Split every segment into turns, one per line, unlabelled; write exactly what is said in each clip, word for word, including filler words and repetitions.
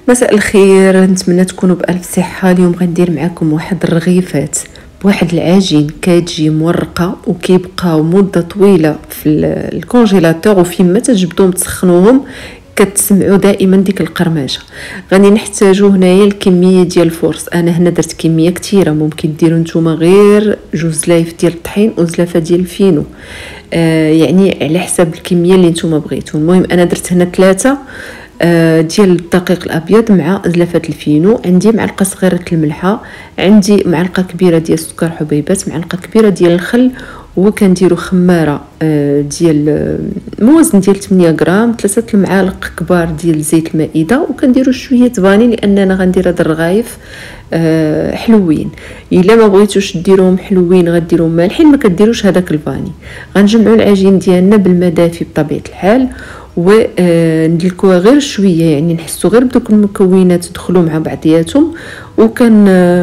مساء الخير، نتمنى تكونوا بألف صحة. اليوم غندير معكم واحد الرغيفات بواحد العجين كتجي مورقه وكيبقاو مده طويله في الكونجيلاتور، وفيما تجبدوهم تسخنوهم كتسمعوا دائما ديك القرمشه. غادي نحتاجو هنايا الكميه ديال الفرص. انا هنا درت كميه كثيره، ممكن ديروا نتوما غير جوج زلايف ديال الطحين وزلافه ديال الفينو، آه يعني على حسب الكميه اللي نتوما بغيتو. المهم انا درت هنا ثلاثه ديال الدقيق الابيض مع زلافه الفينو، عندي معلقه صغيره الملحه، عندي معلقه كبيره ديال السكر حبيبات، معلقه كبيره ديال الخل، وكنديروا خماره ديال موازن ديال ثمانية غرام، ثلاثه المعالق كبار ديال زيت المائده، وكنديروا شويه فاني لاننا غندير هاد الرغايف حلوين. الا ما بغيتوش ديروهم حلوين غديروا مالحين، ما كديروش هذاك الفاني. غنجمعوا العجين ديالنا بالماء دافي بطبيعه الحال وندلكوها غير شويه، يعني نحسوا غير بدوك المكونات يدخلوا مع بعضياتهم، وكان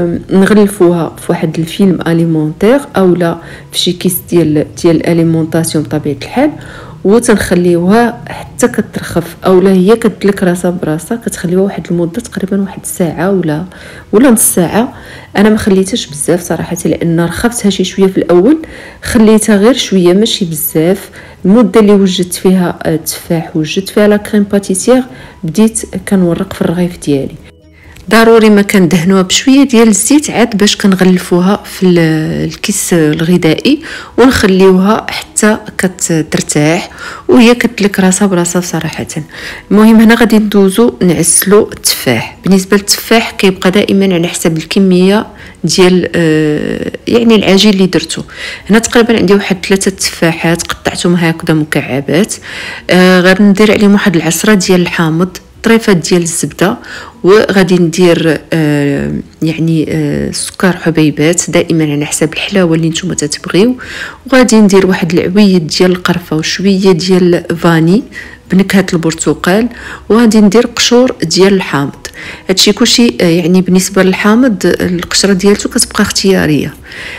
نغلفوها في واحد الفيلم اليمونتير اولا في شي كيس ديال ديال الاليمونطاسيون بطبيعه الحال، وتنخليوها حتى كترخف اولا هي كتدلك راسها براسها. كتخليوها واحد المده تقريبا واحد الساعه ولا ولا نص ساعه. انا ما خليتهاش بزاف صراحه لان رخفتها شي شويه في الاول، خليتها غير شويه ماشي بزاف. المده اللي وجدت فيها التفاح وجدت فيها لا كريم باتيسير، بديت كنورق في الرغيف ديالي. ضروري ما كندهنوها بشويه ديال الزيت عاد باش كنغلفوها في الكيس الغذائي ونخليوها حتى كترتاح وهي كتلك راسها براسها صراحه. المهم هنا غادي ندوزو نعسلو التفاح. بالنسبه للتفاح كيبقى دائما على حسب الكميه ديال آه يعني العجين اللي درتو. هنا تقريبا عندي واحد ثلاثه تفاحات قطعتهم هكذا مكعبات، آه غادي ندير عليهم واحد العصره ديال الحامض، طريفات ديال الزبده، وغادي ندير آه يعني آه سكر حبيبات دائما على حسب الحلاوه اللي نتوما تتبغيو، وغادي ندير واحد العويد ديال القرفه وشويه ديال فاني بنكهه البرتقال، وغادي ندير قشور ديال الحامض. هادشي كلشي يعني بالنسبه للحامض القشره ديالته كتبقى اختياريه.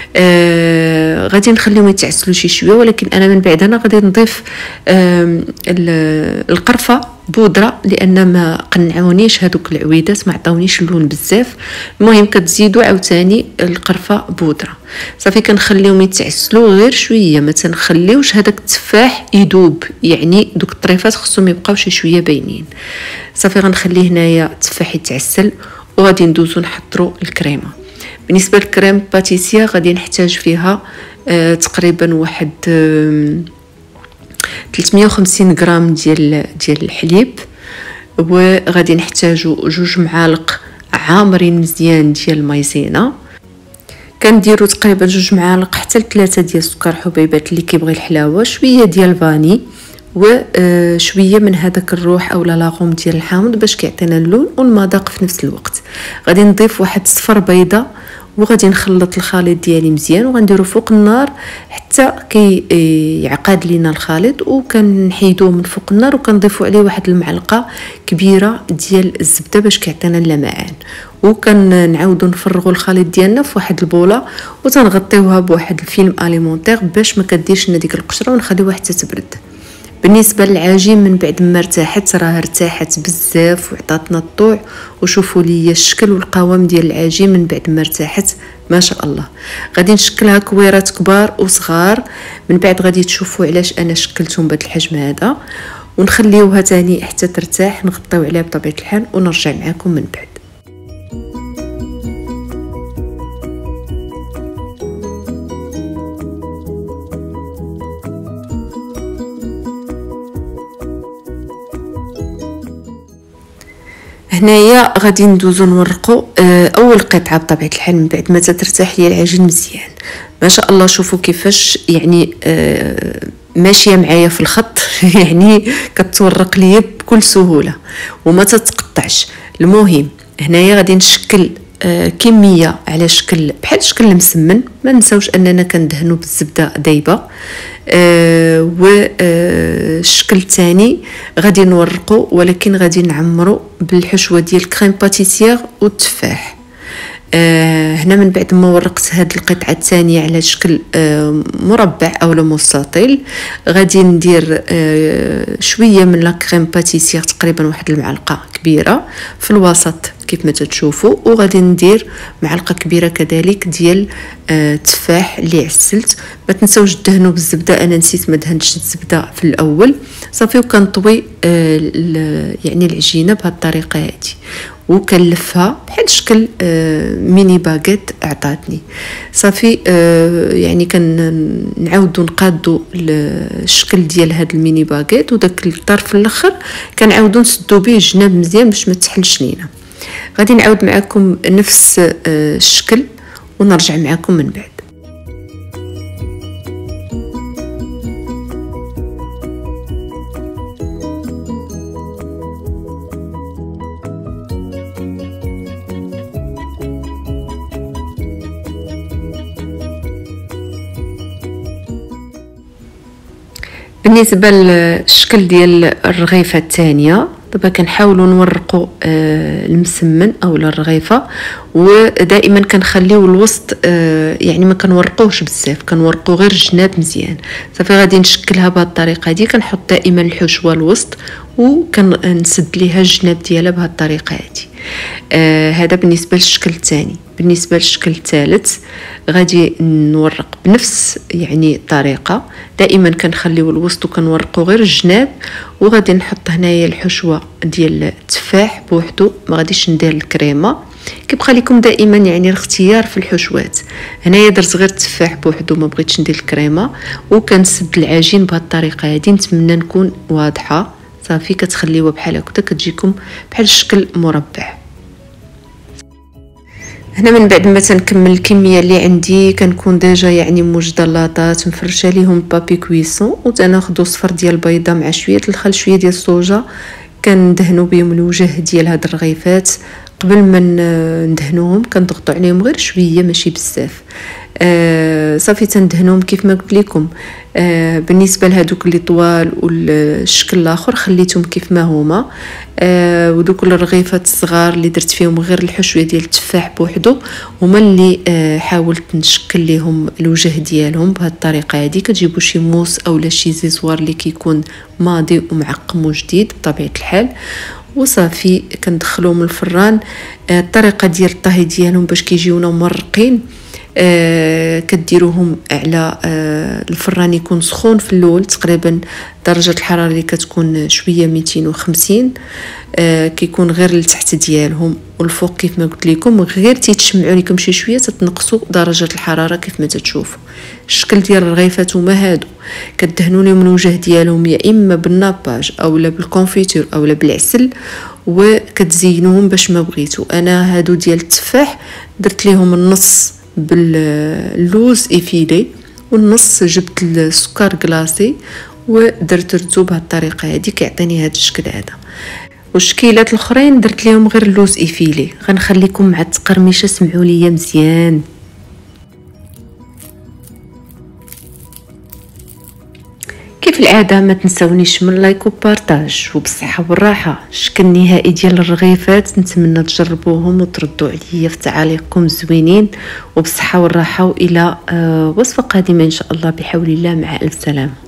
آه غادي نخليهم يتعسلوا شي شويه، ولكن انا من بعد انا غادي نضيف آه القرفه بودره لان ما قنعونيش هذوك العويدات، ما عطاونيش اللون بزاف. المهم كتزيدوا عاوتاني القرفه بودره. صافي كنخليهم يتعسلوا غير شويه، ما تنخليوش هذاك التفاح يذوب، يعني دوك الطريفات خصهم يبقاو شي شويه باينين. صافي غنخليه هنايا التفاح يتعسل وغادي ندوزو نحضروا الكريمه. بالنسبه للكريم باتيسير غادي نحتاج فيها آه تقريبا واحد آه ثلاثمية وخمسين غرام ديال ديال الحليب، وغادي نحتاجو جوج معالق عامرين مزيان ديال المايزينا، كنديروا تقريبا جوج معالق حتى ثلاثه ديال السكر حبيبات اللي كيبغي الحلاوه، شويه ديال الفاني، وشويه من هذاك الروح اولا لاغوم ديال الحامض باش كيعطينا اللون والمذاق في نفس الوقت. غادي نضيف واحد صفر بيضه، وغادي نخلط الخليط ديالي مزيان وغنديرو فوق النار حتى كيعقد لينا الخليط، وكنحيدوه من فوق النار وكنضيفوا عليه واحد المعلقه كبيره ديال الزبده باش كيعطينا اللمعان، وكنعاودوا نفرغوا الخليط ديالنا في واحد البوله وتنغطيوها بواحد الفيلم اليمونتير باش ما كديرش لنا ديك القشره، ونخليوها حتى تبرد. بالنسبه للعجين من بعد ما ارتاحت راه ارتاحت بزاف وعطاتنا الطوع، وشوفوا لي الشكل والقوام ديال العجين من بعد ما ارتاحت ما شاء الله. غادي نشكلها كويرات كبار وصغار، من بعد غادي تشوفوا علاش انا شكلتهم بهذا الحجم هذا، ونخليوها تاني حتى ترتاح، نغطيو عليها بطبيعه الحال ونرجع معكم من بعد. هنايا غادي ندوزو نورقوا اول قطعه بطبيعه الحال من بعد ما ترتاح لي العجين مزيان. ما شاء الله شوفوا كيفاش يعني ماشيه معايا في الخط يعني كتورق لي بكل سهوله وما تتقطعش. المهم هنايا غادي نشكل كميه على شكل بحال شكل المسمن، ما نساوش اننا كندهنوا بالزبده دايبه. آه والشكل الثاني غادي نورقو، ولكن غادي نعمرو بالحشوه ديال الكريم باتيسير والتفاح. آه هنا من بعد ما ورقت هاد القطعه الثانيه على شكل آه مربع او مستطيل، غادي ندير آه شويه من لا كريم باتيسير، تقريبا واحد المعلقه كبيره في الوسط كيف ما تشوفوا، وغادي ندير معلقه كبيره كذلك ديال آه تفاح اللي عسلت. ما تنساوش دهنوا بالزبده، انا نسيت ما دهنتش الزبده في الاول صافي. وكنطوي آه يعني العجينه بهذه الطريقه هذه، وكنلفها بحال شكل آه ميني باغيت عطاتني صافي. آه يعني كنعاودو نقادو الشكل ديال هاد الميني باغيت، وداك الطرف الاخر كنعاودو نسدو به الجناب مزيان باش ما تحلش لينا. غادي نعاود معكم نفس آه الشكل ونرجع معكم من بعد. بالنسبه للشكل ديال الرغيفه الثانيه، دابا كنحاولوا نورقوا آه المسمن او الرغيفه، ودائما كنخليو الوسط آه يعني ما كنورقوهش بزاف، كنورقوا غير الجناب مزيان صافي. غادي نشكلها بهذه الطريقه هذه، كنحط دائما الحشوه الوسط وكنسد ليها الجناب ديالها بهذه الطريقه هذه. آه هذا بالنسبه للشكل الثاني. بالنسبه للشكل الثالث غادي نورق بنفس يعني الطريقه، دائما كنخليو الوسط وكنورقوا غير الجناب، وغادي نحط هنايا الحشوه ديال التفاح بوحدو، ما غاديش ندير الكريمه. كيبقى لكم دائما يعني الاختيار في الحشوات. هنايا درت غير التفاح بوحدو، ما بغيتش ندير الكريمه، وكنسد العجين بهذه الطريقه هذه. نتمنى نكون واضحه صافي. كتخليوها بحال هكا كتجيكم بحال الشكل مربع. هنا من بعد ما تنكمل الكميه اللي عندي، كنكون ديجا يعني موجده لاطات مفرشه ليهم بابي كويسون، وتناخذوا صفر ديال البيضه مع شويه الخل شويه ديال الصوجه، كندهنوا بهم الوجه ديال هاد الرغيفات. قبل ما ندهنوهم كنضغطوا عليهم غير شويه ماشي بزاف آه صافي. تندهنوهم كيف ما قلت لكم. آه بالنسبه لهذوك اللي طوال والشكل الاخر خليتهم كيف ما هما. آه ودوك الرغيفات الصغار اللي درت فيهم غير الحشوه ديال التفاح بوحدو، هما اللي آه حاولت نشكل لهم الوجه ديالهم بهذه الطريقه هذه. كتجيبوا شي موس اولا شي زيزوار اللي كيكون ماضي ومعقم وجديد بطبيعه الحال، وصافي كندخلوهم الفران. آه الطريقه ديال الطهي ديالهم باش كيجيونا مرقين، آه كديروهم على آه الفران يكون سخون في الاول، تقريبا درجه الحراره اللي كتكون شويه مئتين وخمسين، آه كيكون غير لتحت ديالهم والفوق كيف ما قلت لكم، غير تيتشمعوا لكم شي شويه تتنقصوا درجه الحراره كيف ما تشوفوا. الشكل ديال الرغيفات هما هادو، كدهنوا لهم الوجه ديالهم يا اما بالناباج اولا بالكونفيتور اولا بالعسل، وكتزينوهم باش ما بغيتو. انا هادو ديال التفاح درت ليهم النص باللوز ايفيلي، والنص جبت السكر كلاصي ودرت رتو بهذه الطريقه هذه، كيعطيني هذا الشكل هذا. والشكيلات الاخرين درت لهم غير اللوز ايفيلي. غنخليكم مع التقرميشه، سمعوا ليا مزيان. كيف العاده ما تنسونيش من لايك وبارطاج، وبالصحه والراحه. الشكل النهائي ديال الرغيفات نتمنى تجربوهم وتردوا عليا في تعاليقكم زوينين، وبالصحه والراحه، والى وصفه قادمه ان شاء الله بحول الله. مع الف سلامه.